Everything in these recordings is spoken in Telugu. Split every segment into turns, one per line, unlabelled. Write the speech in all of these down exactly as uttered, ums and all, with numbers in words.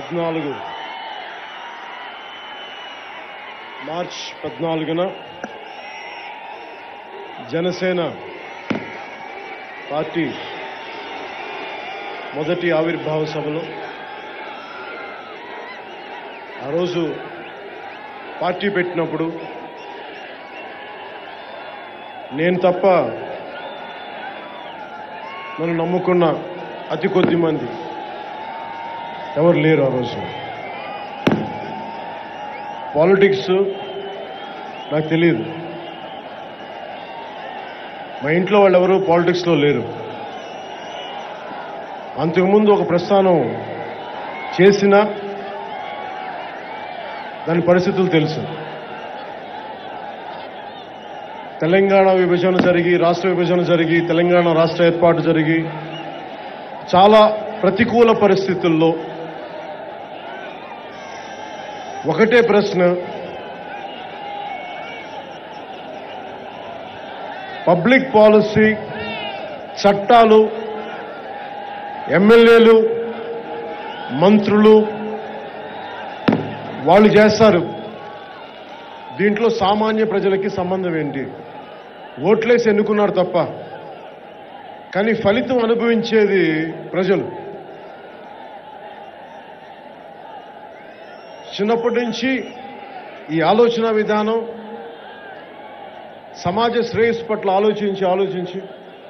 పద్నాలుగు మార్చ్ పద్నాలుగున జనసేన పార్టీ మొదటి ఆవిర్భావ సభలో ఆ రోజు పార్టీ పెట్టినప్పుడు నేను తప్ప నన్ను నమ్ముకున్న అతి కొద్ది మంది ఎవరు లేరు. ఆ రోజు పాలిటిక్స్ నాకు తెలియదు, మా ఇంట్లో వాళ్ళు ఎవరు పాలిటిక్స్లో లేరు. అంతకుముందు ఒక ప్రస్థానం చేసినా దాని పరిస్థితులు తెలుసు. తెలంగాణ విభజన జరిగి రాష్ట్ర విభజన జరిగి తెలంగాణ రాష్ట్ర ఏర్పాటు జరిగి చాలా ప్రతికూల పరిస్థితుల్లో ఒకటే ప్రశ్న, పబ్లిక్ పాలసీ చట్టాలు ఎమ్మెల్యేలు మంత్రులు వాళ్ళు చేస్తారు, దీంట్లో సామాన్య ప్రజలకి సంబంధం ఏంటి? ఓట్లేసి ఎన్నుకున్నారు తప్ప, కానీ ఫలితం అనుభవించేది ప్రజలు. చిన్నప్పటి నుంచి ఈ ఆలోచన విధానం సమాజ శ్రేయస్సు పట్ల ఆలోచించి ఆలోచించి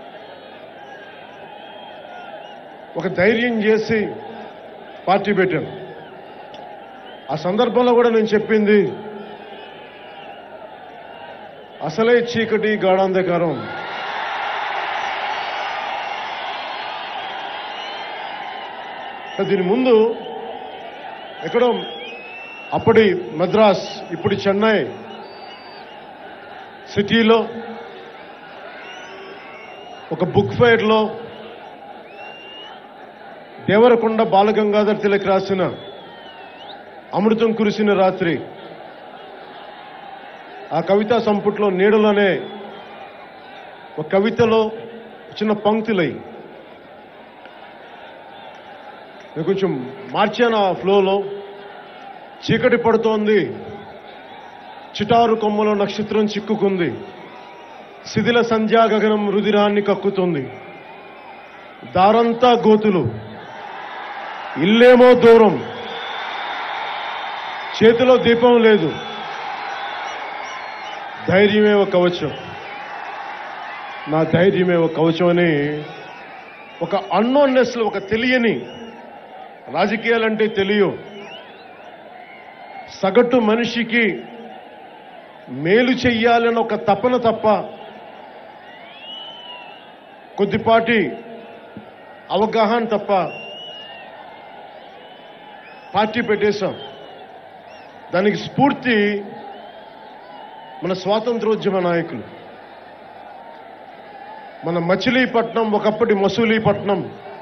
ఒక ధైర్యం చేసి పార్టీ పెట్టాను. ఆ సందర్భంలో కూడా నేను చెప్పింది, అసలే చీకటి గాఢాంధకారం, దీని ముందు ఎక్కడో అప్పటి మద్రాస్ ఇప్పుడు చెన్నై సిటీలో ఒక బుక్ ఫెయిర్లో దేవరకొండ బాలగంగాధర్ తిలక్ రాసిన అమృతం కురిసిన రాత్రి, ఆ కవితా సంపుట్లో నీడలోనే ఒక కవితలో చిన్న పంక్తులై నేను కొంచెం మార్చాను. ఆ ఫ్లోలో చీకటి పడుతోంది, చిటారు కొమ్మలో నక్షత్రం చిక్కుకుంది, శిథిల సంధ్యా గగనం రుధిరాన్ని కక్కుతుంది, దారంతా గోతులు ఇల్లేమో దూరం, చేతిలో దీపం లేదు, ధైర్యమే ఒక కవచం, నా ధైర్యమే ఒక కవచం అని ఒక అన్నోన్నెస్, ఒక తెలియని, రాజకీయాలంటే తెలియవు సగటు మనిషికి మేలు చెయ్యాలని ఒక తపన తప్ప కొద్దిపాటి అవగాహన తప్ప పార్టీ పెట్టేశాం. దానికి స్ఫూర్తి మన స్వాతంత్రోద్యమ నాయకులు, మన మచిలీపట్నం, ఒకప్పటి మసూలీపట్నం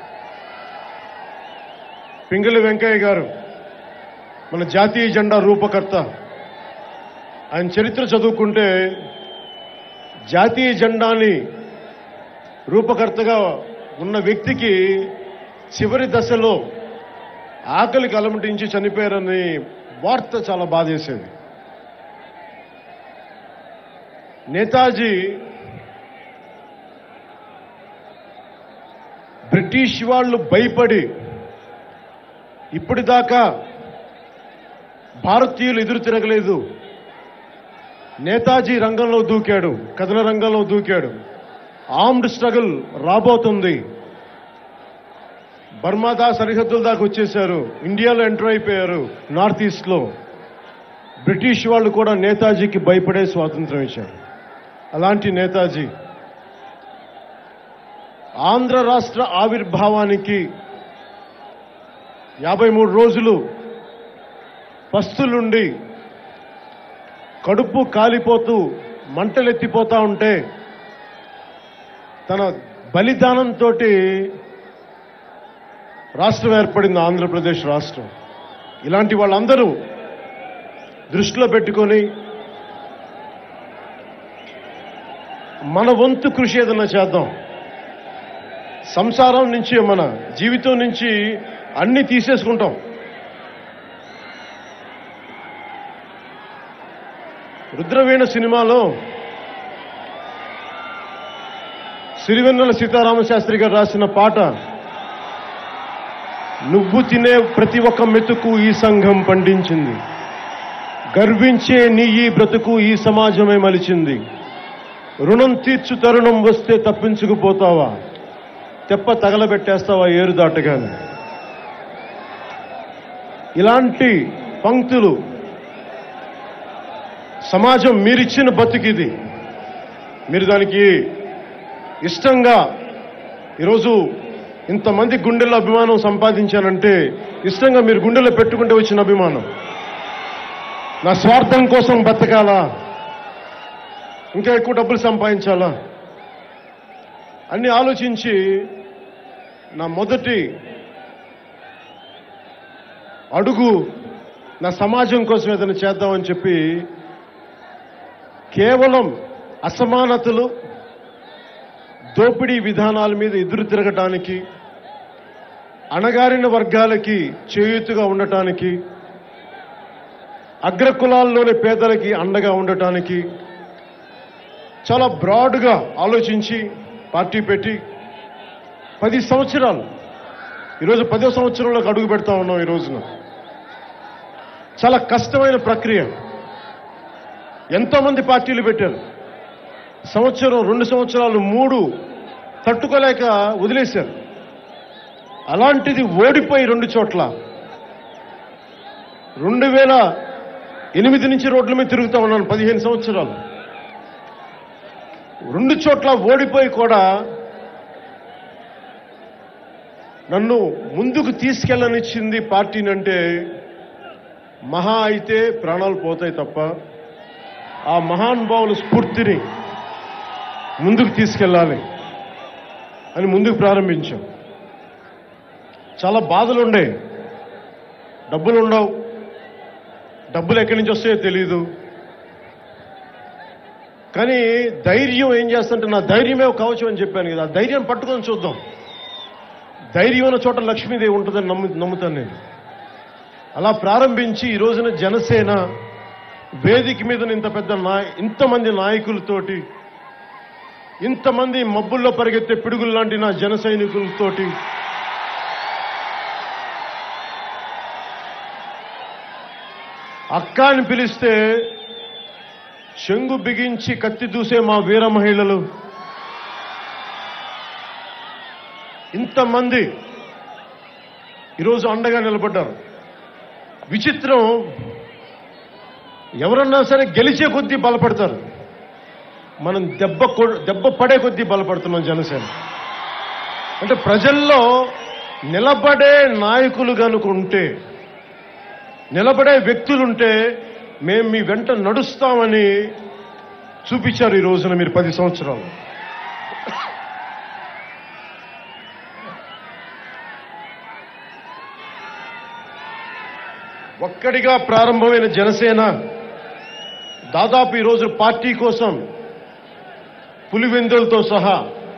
పింగళి వెంకయ్య గారు, మన జాతీయ జెండా రూపకర్త. ఆయన చరిత్ర చదువుకుంటే జాతీయ జెండాని రూపకర్తగా ఉన్న వ్యక్తికి చివరి దశలో ఆకలికి అలమటించి చనిపోయారని వార్త చాలా బాధేసేది. నేతాజీ బ్రిటిష్ వాళ్ళు భయపడి ఇప్పటిదాకా భారతీయులు ఎదురు తిరగలేదు. నేతాజీ రంగంలో దూకాడు, కథన రంగంలో దూకాడు. ఆర్మ్డ్ స్ట్రగుల్ రాబోతుంది, బర్మాదా సరిహద్దుల దాకా వచ్చేశారు, ఇండియాలో ఎంటర్ అయిపోయారు. నార్త్ ఈస్ట్ లో బ్రిటిష్ వాళ్ళు కూడా నేతాజీకి భయపడే స్వాతంత్రం ఇచ్చారు. అలాంటి నేతాజీ ఆంధ్ర రాష్ట్ర ఆవిర్భావానికి యాభై మూడు రోజులు పస్తులుండి కడుపు కాలిపోతూ మంటలెత్తిపోతా ఉంటే తన బలిదానంతో రాష్ట్రం ఏర్పడింది, ఆంధ్రప్రదేశ్ రాష్ట్రం. ఇలాంటి వాళ్ళందరూ దృష్టిలో పెట్టుకొని మన వంతు కృషి ఏదన్నా చేద్దాం. సంసారం నుంచి, మన జీవితం నుంచి అన్ని తీసేసుకుంటాం. రుద్రవీణ సినిమాలో సిరివెన్నెల సీతారామశాస్త్రి గారు రాసిన పాట, నువ్వు తినే ప్రతి ఒక్క మెతుకు ఈ సంఘం పండించింది, గర్వించే నీ ఈ బ్రతుకు ఈ సమాజమే మలిచింది, రుణం తీర్చు తరుణం వస్తే తప్పించుకుపోతావా, తెప్ప తగలబెట్టేస్తావా ఏరు దాటగానే. ఇలాంటి పంక్తులు సమాజం మీరిచ్చిన బతుకిది. మీరు దానికి ఇష్టంగా ఈరోజు ఇంతమంది గుండెల్లో అభిమానం సంపాదించానంటే ఇష్టంగా మీరు గుండెల్లో పెట్టుకుంటే వచ్చిన అభిమానం. నా స్వార్థం కోసం బతకాలా, ఇంకా ఎక్కువ డబ్బులు సంపాదించాలా అన్ని ఆలోచించి నా మొదటి అడుగు నా సమాజం కోసం ఏదైనా చేద్దామని చెప్పి కేవలం అసమానతలు, దోపిడీ విధానాల మీద ఎదురు తిరగటానికి, అణగారిన వర్గాలకి చేయూతుగా ఉండటానికి, అగ్రకులాల్లోని పేదలకి అండగా ఉండటానికి చాలా బ్రాడ్గా ఆలోచించి పార్టీ పెట్టి పది సంవత్సరాలు ఈరోజు పదో సంవత్సరంలోకి అడుగు పెడతా ఉన్నాం. ఈ రోజున చాలా కష్టమైన ప్రక్రియ. ఎంతోమంది పార్టీలు పెట్టారు. సంవత్సరం, రెండు సంవత్సరాలు, మూడు తట్టుకోలేక వదిలేశారు. అలాంటిది ఓడిపోయి రెండు చోట్ల రెండు వేల ఎనిమిది నుంచి రోడ్ల మీద తిరుగుతా ఉన్నాను. పదిహేను సంవత్సరాలు రెండు చోట్ల ఓడిపోయి కూడా నన్ను ముందుకు తీసుకెళ్ళనిచ్చింది పార్టీని అంటే మహా అయితే ప్రాణాలు పోతాయి తప్ప ఆ మహానుభావుల స్ఫూర్తిని ముందుకు తీసుకెళ్ళాలి అని ముందుకు ప్రారంభించాం. చాలా బాధలు ఉండే, డబ్బులు ఉండవు, డబ్బులు ఎక్కడి నుంచి వస్తాయో తెలీదు. కానీ ధైర్యం ఏం చేస్తుంటే నా ధైర్యమే కవచం అని చెప్పాను కదా, ఆ ధైర్యం పట్టుకొని చూద్దాం. ధైర్యం ఉన్న చోట లక్ష్మీదేవి ఉంటుందని నమ్ము నమ్ముతాను నేను. అలా ప్రారంభించి ఈ రోజున జనసేన వేదిక మీద ఇంత పెద్ద నాయ ఇంతమంది నాయకులతోటి, ఇంతమంది మబ్బుల్లో పరిగెత్తే పిడుగులు లాంటి నా జన సైనికులతోటి అక్క అని పిలిస్తే చెంగు బిగించి కత్తి దూసే మా వీర మహిళలు ఇంతమంది ఈరోజు అండగా నిలబడ్డారు. విచిత్రం, ఎవరన్నా సరే గెలిచే కొద్దీ బలపడతారు. మనం దెబ్బ దెబ్బ పడే కొద్దీ బలపడుతున్నాం జనసేన. అంటే ప్రజల్లో నిలబడే నాయకులు కనుకుంటే, నిలబడే వ్యక్తులుంటే మేము మీ వెంట నడుస్తామని చూపించారు ఈ రోజున మీరు పది సంవత్సరాలు. ఒక్కడిగా ప్రారంభమైన జనసేన దాదాపు ఈరోజు పార్టీ కోసం పులివెందులతో సహా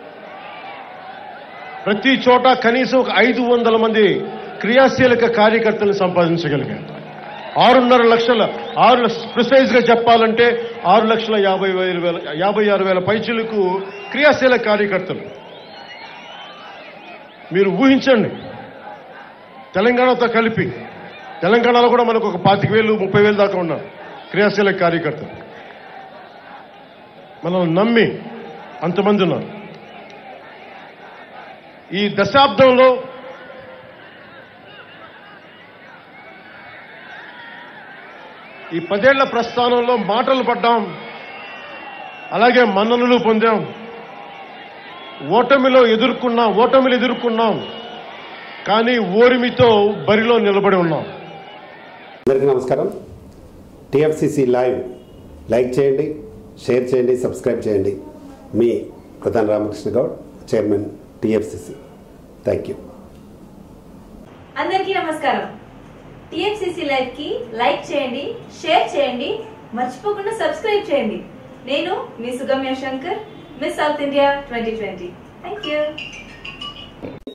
ప్రతి చోట కనీసం ఒక ఐదు వందల మంది క్రియాశీలక కార్యకర్తలను సంపాదించగలిగారు. ఆరున్నర లక్షల ఆరు ప్రిసైజ్ గా చెప్పాలంటే ఆరు లక్షల యాభై వేల వేల యాభై ఆరు వేల పైచులకు క్రియాశీలక కార్యకర్తలు. మీరు ఊహించండి, తెలంగాణతో కలిపి తెలంగాణలో కూడా మనకు ఒక పాతిక వేలు ముప్పై వేలు దాకా ఉన్నారు క్రియాశీలక కార్యకర్తలు. మనల్ని నమ్మి అంతమంది ఉన్నారు. ఈ దశాబ్దంలో ఈ పదేళ్ల ప్రస్థానంలో మాటలు పడ్డాం, అలాగే మన్ననలు పొందాం, ఓటమిలో ఎదుర్కొన్నాం ఓటమిలు ఎదుర్కొన్నాం కానీ ఓరిమితో బరిలో నిలబడి ఉన్నాం.
అందరికీ నమస్కారం. టీఎఫ్సిసి లైవ్ లైక్ చేయండి, షేర్ చేయండి, సబ్స్క్రైబ్ చేయండి. మీ ప్రధాన Ramakrishna Goud, chairman TFCC. Thank you.
అందరికీ నమస్కారం. టీఎఫ్సిసి లైవ్ కి లైక్ చేయండి, షేర్ చేయండి, మర్చిపోకుండా సబ్స్క్రైబ్ చేయండి. నేను మీ Sugamya Shankar, miss south India twenty twenty. Thank you.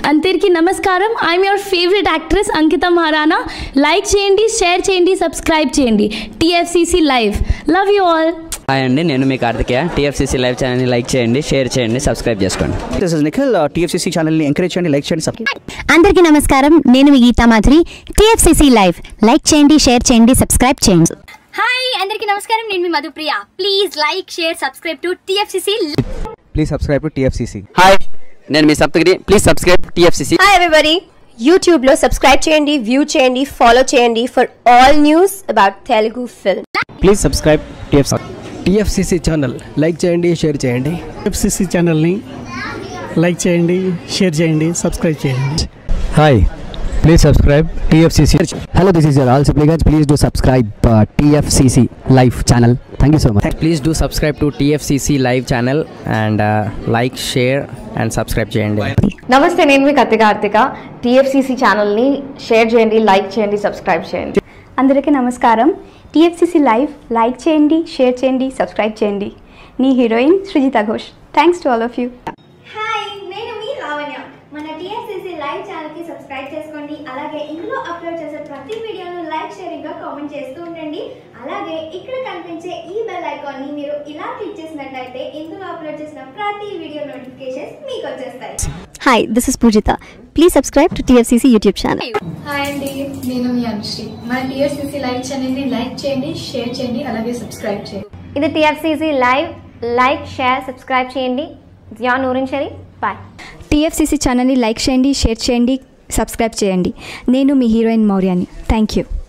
అందరికీ నమస్కారం. I'm your favourite actress Ankita Maharana. Like చేయండి, షేర్ చేయండి, సబ్స్క్రైబ్ చేయండి. TFCC live. Love you all.
Hi అండి, నేను మీ కార్తికేయ. టీఎఫ్సీసీ లైవ్ ఛానల్ని లైక్ చేయండి, షేర్ చేయండి, సబ్స్క్రైబ్ చేసుకోండి.
This is Nikhil. టీఎఫ్సీసీ ఛానల్ని ఎంకరేజ్ చేయండి, లైక్ చేయండి, సబ్స్క్రైబ్.
అందరికీ నమస్కారం. నేను మీ Geetha Madhuri. TFCC live like చేయండి, షేర్ చేయండి, సబ్స్క్రైబ్ చేయండి.
హాయ్ అందరికీ నమస్కారం. నేను మీ Madhupriya. Please like, share, subscribe to TFCC.
Please subscribe to TFCC.
Hi, నేను మీ Saptagiri. Please subscribe TFCC.
Hi everybody. యూట్యూబ్లో సబ్స్క్రైబ్ చేయండి, వ్యూ చేయండి, ఫాలో చేయండి for all news about Telugu film.
Please subscribe TFCC. TFCC channel like చేయండి, షేర్ చేయండి.
టీఎఫ్సీసీ ఛానల్ని లైక్ చేయండి, షేర్ చేయండి, సబ్స్క్రైబ్ చేయండి.
Hi, please subscribe TFCC. Hello, this is your all Sipligunj. Please do subscribe TFCC live channel. Thank you so much.
Please do subscribe to TFCC live channel and like, share and subscribe చేయండి.
నమస్తే, నేను మీ కత్తి కార్తిక. టీఎఫ్సీసీ ఛానల్ని షేర్ చేయండి, లైక్ చేయండి, సబ్స్క్రైబ్ చేయండి.
అందరికీ నమస్కారం. టీఎఫ్సీసీ లైవ్ లైక్ చేయండి, షేర్ చేయండి, సబ్స్క్రైబ్ చేయండి. నీ heroine Srijita Ghosh. Thanks to all of you.
Hi, నేను మీ లావణ్య. మన టీఎఫ్సీసీ లైవ్ ఛానల్ కి సబ్స్క్రైబ్ చేసుకోండి. అలాగే ఇందులో అప్లోడ్ చేసే ప్రతి వీడియోను లైక్, షేరింగ్ గా కామెంట్ చేస్తూ ఉండండి. అలాగే ఇక్కడ కనిపించే ఈ బెల్ ఐకాన్ ని మీరు ఇలా క్లిక్ చేసినట్లయితే ఇందులో అప్లోడ్ చేసిన ప్రతి వీడియో నోటిఫికేషన్స్ మీకు వచ్చేస్తాయి.
Hi, this is Poojitha. Please subscribe to TFCC YouTube channel.
Hi అండి, నేను మీ అనుశ్రీ. మన టీఎఫ్సీసీ లైవ్ ఛానల్ని లైక్ చేయండి, షేర్ చేయండి, అలాగే సబ్స్క్రైబ్ చేయండి.
ఇది TFCC live. Like, share, subscribe చేయండి. జియా నూరిన్ షరీ. బాయ్.
టీఎఫ్సీసీ ఛానల్ని లైక్ చేయండి, షేర్ చేయండి, సబ్స్క్రైబ్ చేయండి. నేను మీ హీరోయిన్ మౌర్యాని. Thank you.